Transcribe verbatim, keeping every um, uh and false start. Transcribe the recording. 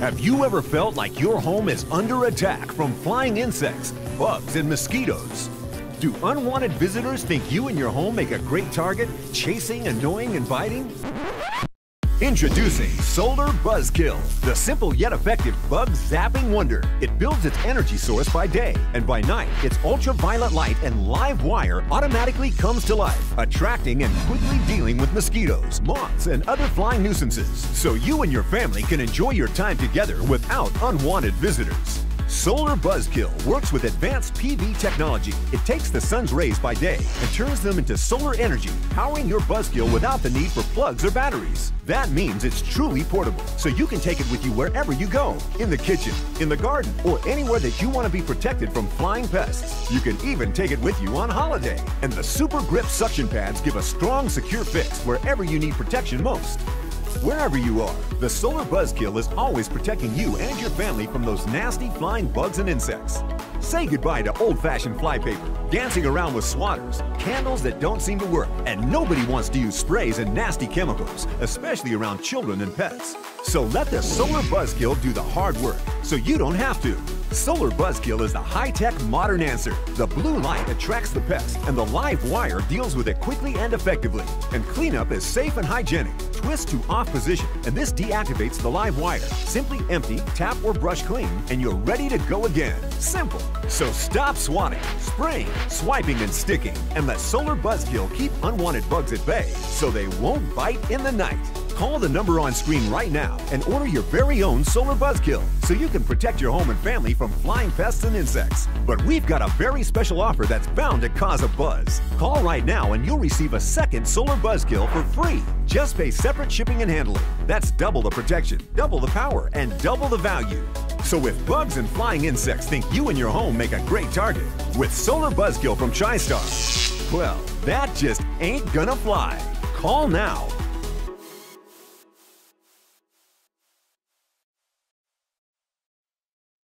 Have you ever felt like your home is under attack from flying insects, bugs, and mosquitoes? Do unwanted visitors think you and your home make a great target, chasing, annoying, and biting? Introducing Solar Buzzkill, the simple yet effective bug zapping wonder. It builds its energy source by day, and by night, its ultraviolet light and live wire automatically comes to life, attracting and quickly dealing with mosquitoes, moths, and other flying nuisances, so you and your family can enjoy your time together without unwanted visitors. Solar Buzzkill works with advanced P V technology. It takes the sun's rays by day and turns them into solar energy, powering your Buzzkill without the need for plugs or batteries. That means it's truly portable, so you can take it with you wherever you go, in the kitchen, in the garden, or anywhere that you want to be protected from flying pests. You can even take it with you on holiday. And the Super Grip suction pads give a strong, secure fix wherever you need protection most. Wherever you are, the Solar Buzzkill is always protecting you and your family from those nasty flying bugs and insects. Say goodbye to old-fashioned flypaper, dancing around with swatters, candles that don't seem to work, and nobody wants to use sprays and nasty chemicals, especially around children and pets. So let the Solar Buzzkill do the hard work, so you don't have to. Solar Buzzkill is the high-tech modern answer. The blue light attracts the pest, and the live wire deals with it quickly and effectively. And cleanup is safe and hygienic. Twist to off position, and this deactivates the live wire. Simply empty, tap or brush clean, and you're ready to go again. Simple. So stop swatting, spraying, swiping, and sticking, and let Solar Buzzkill keep unwanted bugs at bay so they won't bite in the night. Call the number on screen right now and order your very own Solar Buzzkill so you can protect your home and family from flying pests and insects. But we've got a very special offer that's bound to cause a buzz. Call right now and you'll receive a second Solar Buzzkill for free. Just pay separate shipping and handling. That's double the protection, double the power, and double the value. So if bugs and flying insects think you and your home make a great target, with Solar Buzzkill from TriStar, well, that just ain't gonna fly. Call now.